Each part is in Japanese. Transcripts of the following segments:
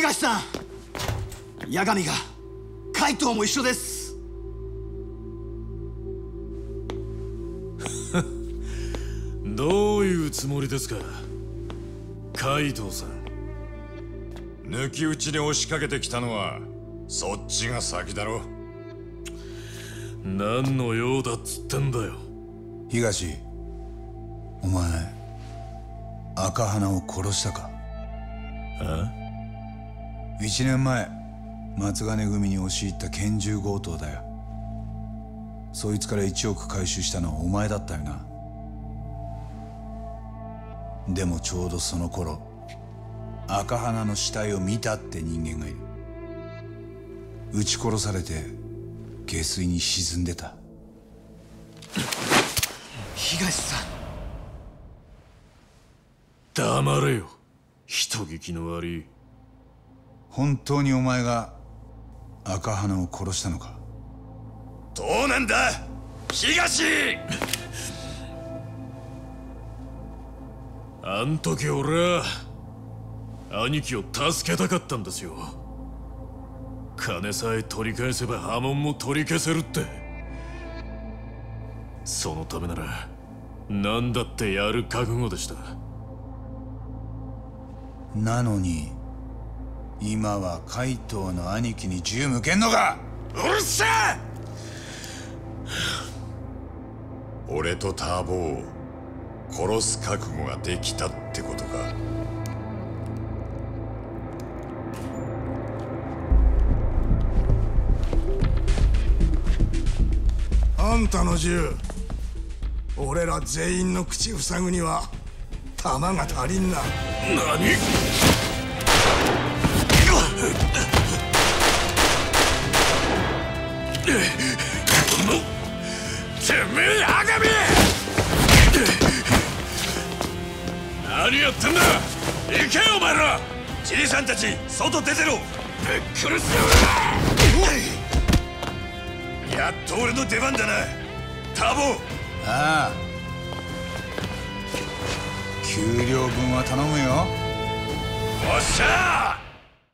東さん、八神が海藤も一緒です。 どういうつもりですか、海藤さん。 抜き打ちに押しかけてきたのはそっちが先だろ。 何の用だっつってんだよ。 東、お前赤花を殺したか？ あ 1年前松金組に押し入った拳銃強盗だよ。そいつから1億回収したのはお前だったよな。でもちょうどその頃赤花の死体を見たって人間がいる。撃ち殺されて下水に沈んでた。 東さん、 黙れよ、人聞きの悪い。 本当にお前が赤花を殺したのか？ どうなんだ東。 あん時俺は兄貴を助けたかったんですよ。金さえ取り返せば波紋も取り消せるって。そのためなら何だってやる覚悟でした。 なのに今は海藤の兄貴に銃向けんのか？ うるせえ！俺とターボを殺す覚悟ができたってことか。 あんたの銃、俺ら全員の口塞ぐには弾が足りんな。 何？てめえ赤身！何やってんだ！行けよお前ら！ じいさんたち外出てろ！ ぶっ殺すよ！ やっと俺の出番だなターボ。 ああ、給料分は頼むよ。 おっしゃー！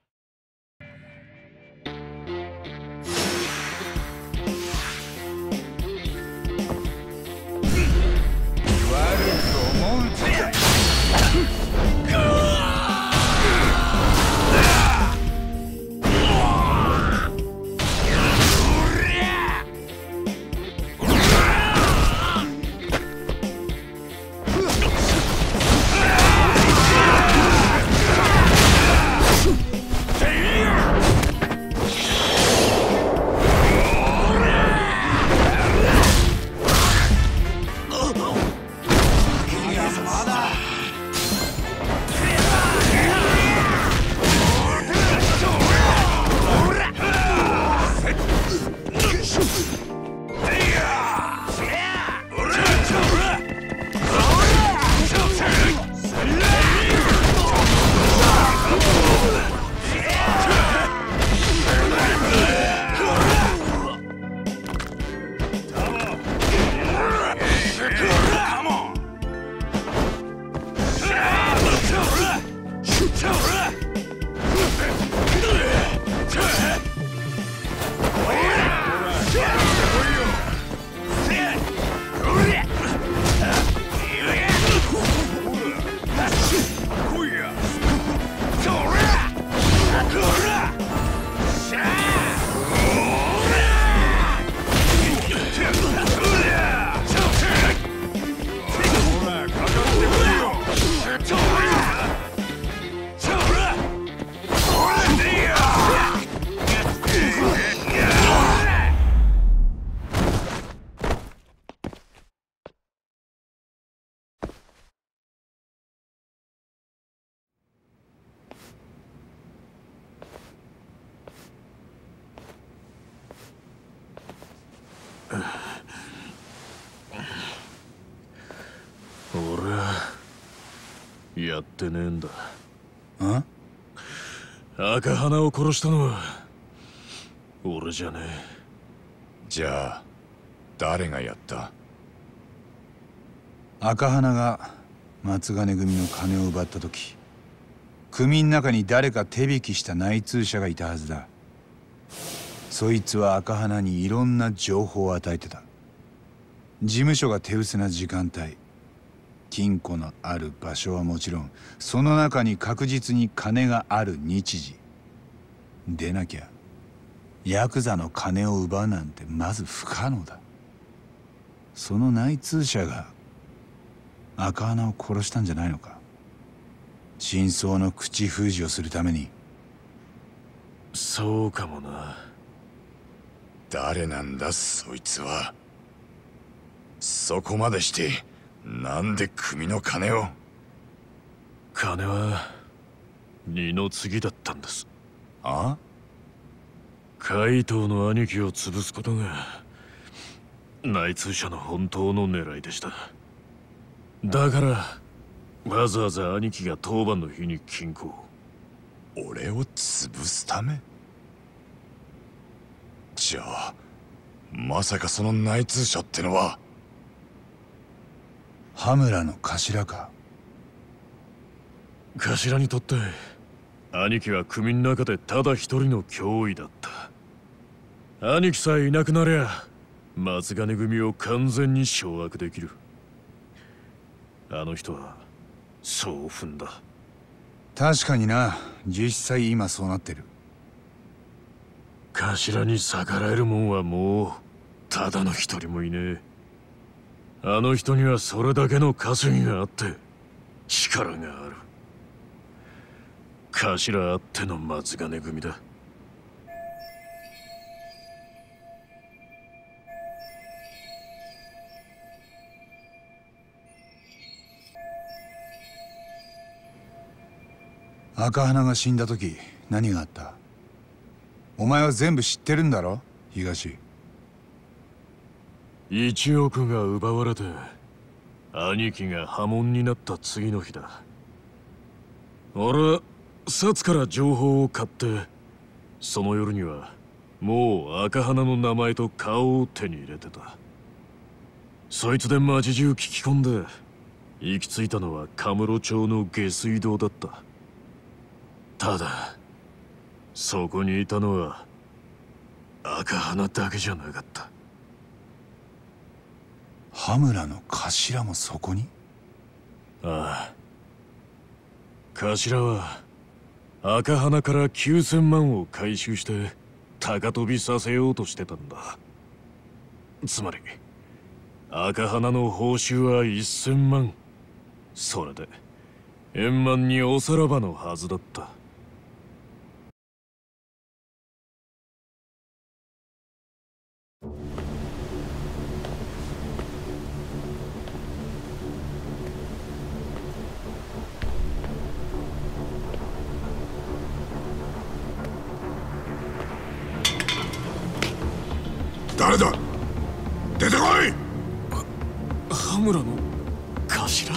俺はやってねえんだ。 あ？ 赤花を殺したのは俺じゃねえ。 じゃあ誰がやった？ 赤花が松金組の金を奪った時、 組の中に誰か手引きした内通者がいたはずだ。そいつは赤鼻にいろんな情報を与えてた。事務所が手薄な時間帯、金庫のある場所はもちろん、その中に確実に金がある日時でなきゃヤクザの金を奪うなんてまず不可能だ。その内通者が赤鼻を殺したんじゃないのか。真相の口封じをするために。 そうかもな。 誰なんだそいつは。そこまでしてなんで組の金を。 金は二の次だったんです。 あ？ 怪盗の兄貴を潰すことが内通者の本当の狙いでした。だからわざわざ兄貴が当番の日に金庫を。 俺を潰すため？じゃあまさかその内通者ってのは羽村の頭か。 頭にとって兄貴は組の中でただ一人の脅威だった。兄貴さえいなくなりゃ松金組を完全に掌握できる。あの人はそう踏んだ。 確かにな、実際今そうなってる。 頭に逆らえるもんはもうただの一人もいねえ。あの人にはそれだけの稼ぎがあって力がある。頭あっての松金組だ。 赤鼻が死んだ時何があった？お前は全部知ってるんだろ東。 1億が奪われて兄貴が破門になった次の日だ。俺は札から情報を買って、その夜にはもう赤鼻の名前と顔を手に入れてた。そいつで町中聞き込んで行き着いたのはカムロ町の下水道だった。ただそこにいたのは赤鼻だけじゃなかった。 羽村の頭もそこに？ ああ。頭は赤鼻から9000万を回収して高飛びさせようとしてたんだ。つまり赤鼻の報酬は1000万。それで円満におさらばのはずだった。 誰だ？出てこい！ 羽村の頭？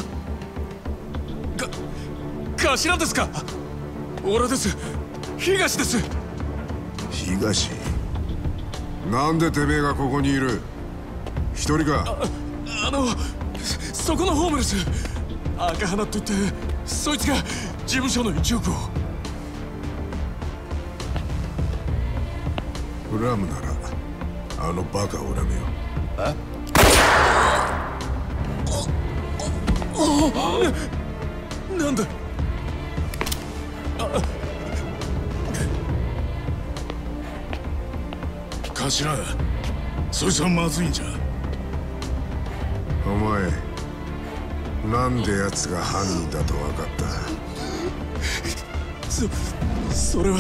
頭ですか？俺です。東です。 東？なんでてめえがここにいる？一人か？ そこのホームレス赤鼻って言って、そいつが事務所の1億を。 恨むならあのバカを恨めよ。 なんだ？ 頭、そいつはまずいんじゃ。 お前、なんで奴が犯人だと分かった？ それは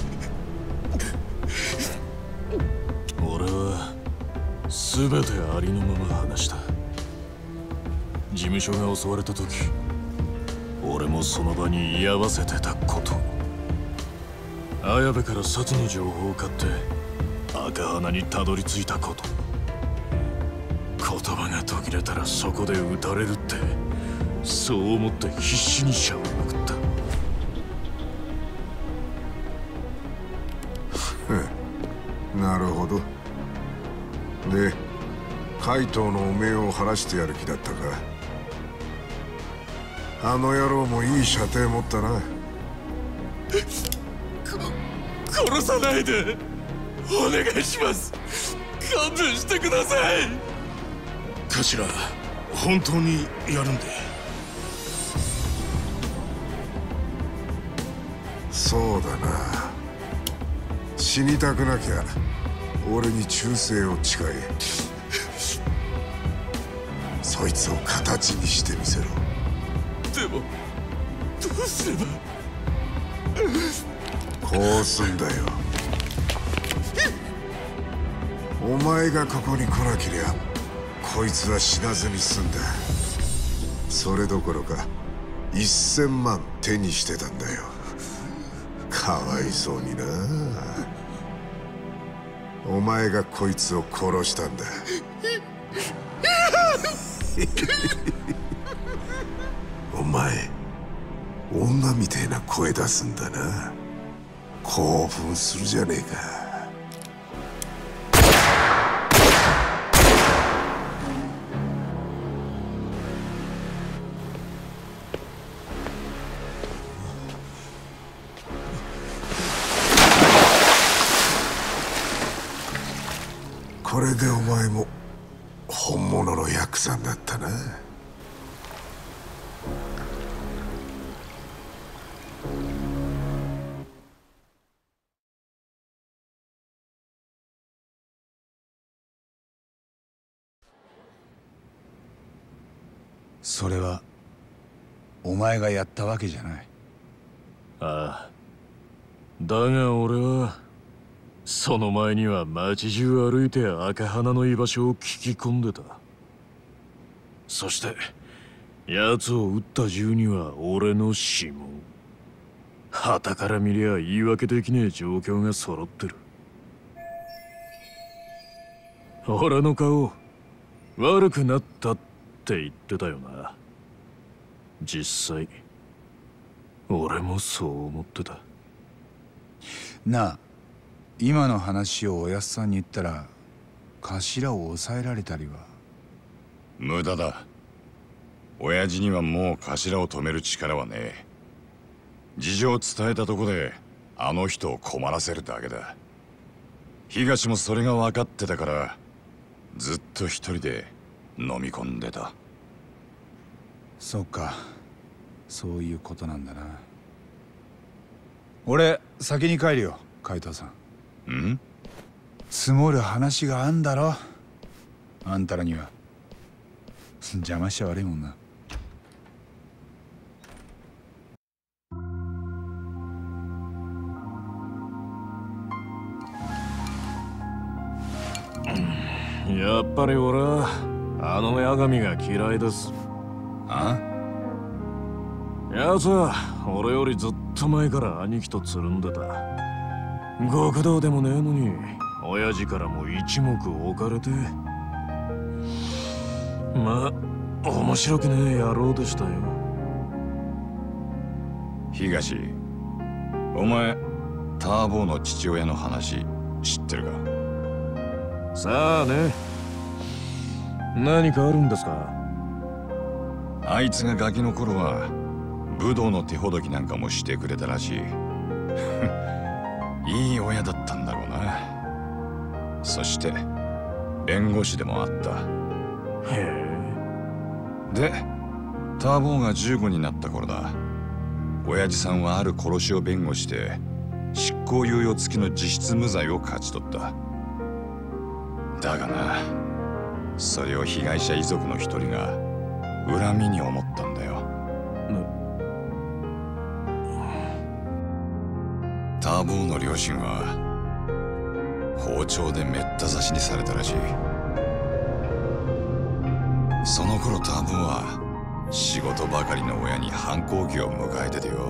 俺は全てありのまま話した。事務所が襲われた時、俺もその場に居合わせてたこと、綾部から札の情報を買って赤鼻にたどり着いたこと、言葉が途切れたらそこで撃たれるって、そう思って必死にしゃべりまくった。 なるほど。で、怪盗の汚名を晴らしてやる気だったか。あの野郎もいい射程持ったな。 殺さないでお願いします。勘弁してください。 頭、本当にやるんで。 そうだな。死にたくなきゃ俺に忠誠を誓え。そいつを形にしてみせろ。 でもどうすれば。 こうすんだよ。お前がここに来なけりゃこいつは死なずに済んだ。それどころか1000万手にしてたんだよ。かわいそうにな。お前がこいつを殺したんだ。お前女みてえな声出すんだな。興奮するじゃねえか。これでお前も本物のヤクザになったな。 それはお前がやったわけじゃない。 ああ、だが俺はその前には街中歩いて赤鼻の居場所を聞き込んでた。そして奴を撃った銃には俺の指紋。傍から見りゃ言い訳できねえ状況が揃ってる。俺の顔悪くなったって言ってたよな。実際俺もそう思ってた。 なあ、今の話をおやっさんに言ったら頭を抑えられたりは。 無駄だ。親父にはもう頭を止める力はねえ。事情を伝えたとこであの人を困らせるだけだ。東もそれが分かってたからずっと一人で飲み込んでた。 そうか、そういうことなんだな。俺先に帰るよ、海藤さん。 ん？ 積もる話があんだろ、あんたらには。邪魔しちゃ悪いもんな。 やっぱり俺はあの八神が嫌いです。 あ？ 奴は俺よりずっと前から兄貴とつるんでた。極道でもねえのに親父からも一目置かれて。まあ面白くねえ野郎でしたよ。 東、お前ターボーの父親の話知ってるか？ さあね、何かあるんですか？ あいつがガキの頃は武道の手ほどきなんかもしてくれたらしい。いい親だったんだろうな。そして弁護士でもあった。 へえ。 でターボーが15になった頃だ。親父さんはある殺しを弁護して執行猶予付きの実質無罪を勝ち取った。だがな、それを被害者遺族の一人が恨みに思ったんだよ。ターボーの両親は包丁でめった刺しにされたらしい。その頃ターボーは仕事ばかりの親に反抗期を迎えててよ。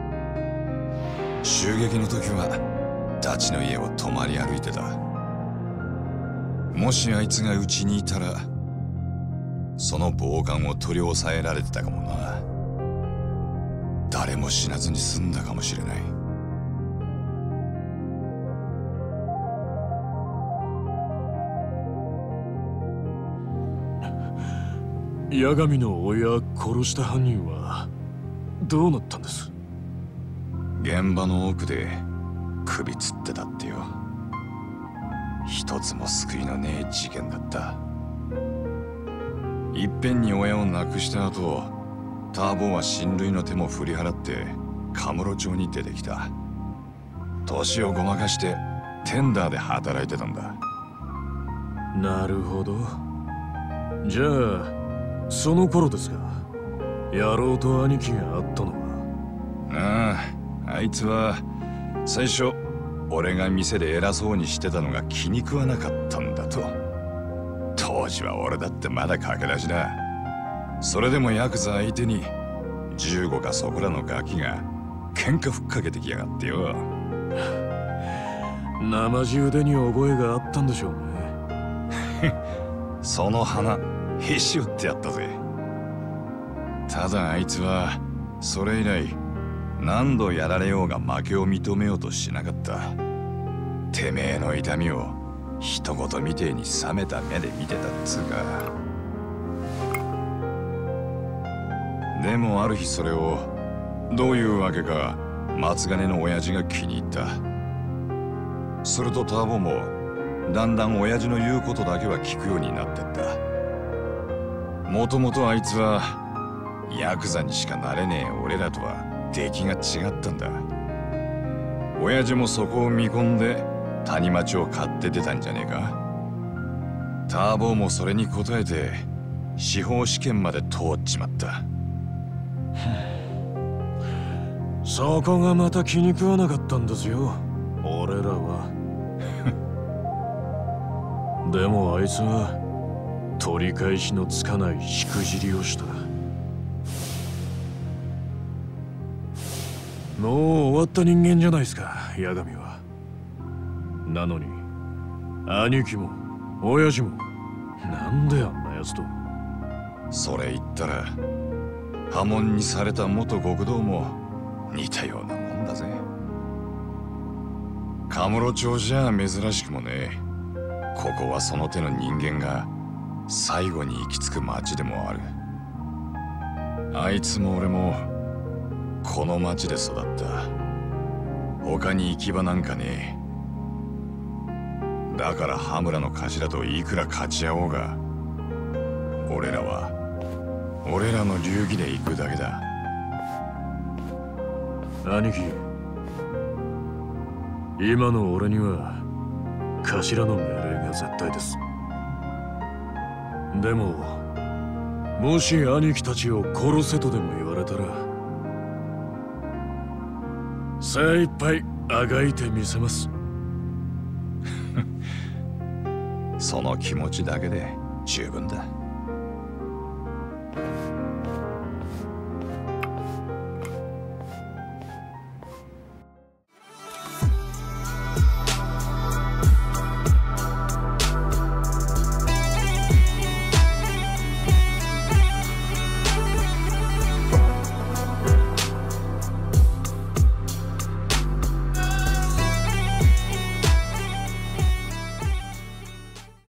襲撃の時はダチの家を泊まり歩いてた。もしあいつがうちにいたらその暴漢を取り押さえられてたかもな。誰も死なずに済んだかもしれない。 八神の親殺した犯人はどうなったんです？ 現場の奥で首つってたってよ。一つも救いのねえ事件だった。いっぺんに親を亡くした後、ターボは親類の手も振り払ってカムロ町に出てきた。年をごまかしてテンダーで働いてたんだ。 なるほど。じゃあその頃ですか、野郎と兄貴が会ったのは。 ああ、あいつは最初俺が店で偉そうにしてたのが気に食わなかったんだと。当時は俺だってまだ駆け出しだ。それでもヤクザ相手に15かそこらのガキが喧嘩ふっかけてきやがってよ。 生地腕に覚えがあったんでしょうね。 その花へし折ってやったぜ。ただあいつはそれ以来何度やられようが負けを認めようとしなかった。てめえの痛みを一言みてえに冷めた目で見てたっつうか。でもある日それをどういうわけか松金の親父が気に入った。するとターボもだんだん親父の言うことだけは聞くようになってった。もともとあいつはヤクザにしかなれねえ俺らとは出来が違ったんだ。親父もそこを見込んで谷町を買って出たんじゃねえか。ターボもそれに応えて司法試験まで通っちまった。 そこがまた気に食わなかったんですよ、俺らは。でもあいつは取り返しのつかないしくじりをした。もう終わった人間じゃないですか、八神は。なのに兄貴も親父もなんであんなやつと。 それ言ったら破門にされた元極道も似たようなもんだぜ。カムロ町じゃ珍しくもね。ここはその手の人間が最後に行き着く町でもある。あいつも俺もこの町で育った。他に行き場なんかねえ。だから羽村の頭といくら勝ち合おうが、俺らは俺らの流儀で行くだけだ。 兄貴、今の俺には頭の命令が絶対です。でももし兄貴たちを殺せとでも言われたら精一杯あがいてみせます。 その気持ちだけで十分だ。